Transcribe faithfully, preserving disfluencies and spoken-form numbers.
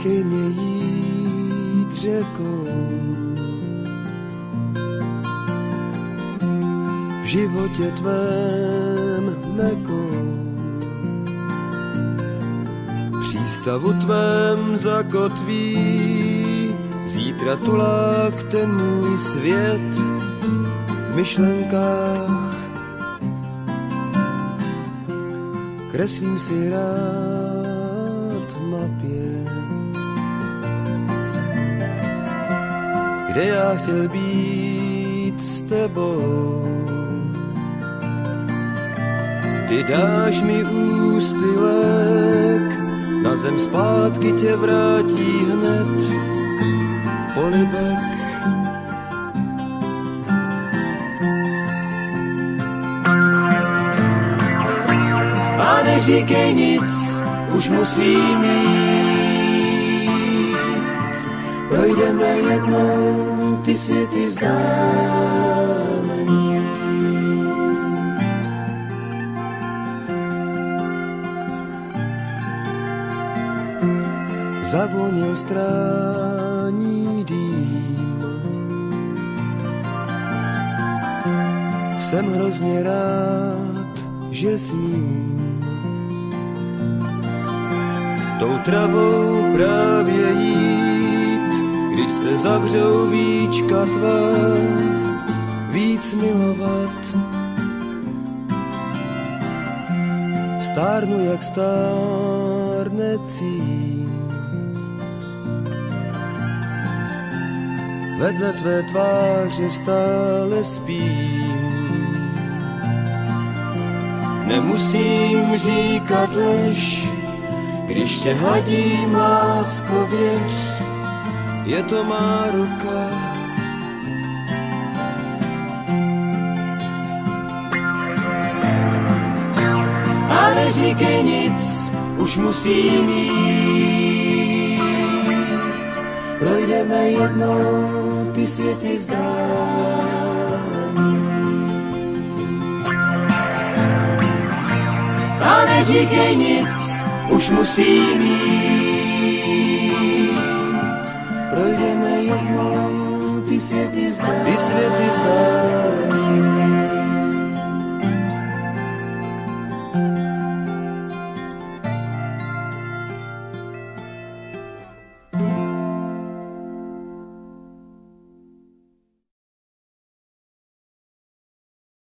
Nechej mě jít řekou, v životě tvém mekou, v přístavu tvém zakotví, zítra tulák ten můj svět, v myšlenkách kreslím si rád v mapě, kde já chtěl být s tebou. Ty dáš mi ústylek, na zem zpátky tě vrátí hned polibek. A neříkej nic, už musím jít. Projdeme jednou ty světy vzdálený. Zavonil strání dým, jsem hrozně rád, že smím tou travou právě jít, když se zavřou víčka tvá, víc milovat. Stárnu, jak stárne cín, vedle tvé tváře stále spím. Nemusím říkat lež, když tě hladím, lásko, věř, je to má ruka. A neříkej nic, už musím jít. Projdeme jednou ty světy vzdálení. A neříkej nic, už musím jít. Projdeme jednou ty světy vzdálení. Ty světy vzdálení.